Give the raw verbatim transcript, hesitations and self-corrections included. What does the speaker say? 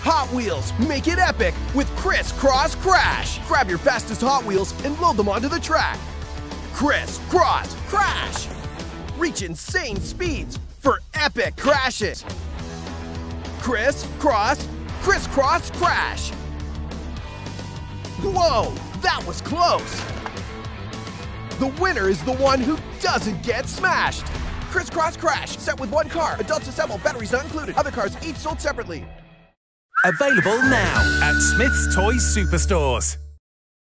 Hot Wheels, make it epic with Criss Cross Crash. Grab your fastest Hot Wheels and load them onto the track. Criss Cross Crash. Reach insane speeds for epic crashes. Criss Cross, Criss Cross Crash. Whoa, that was close. The winner is the one who doesn't get smashed. Criss Cross Crash, set with one car, adults assembled, batteries not included. Other cars each sold separately. Available now at Smyths Toys Superstores.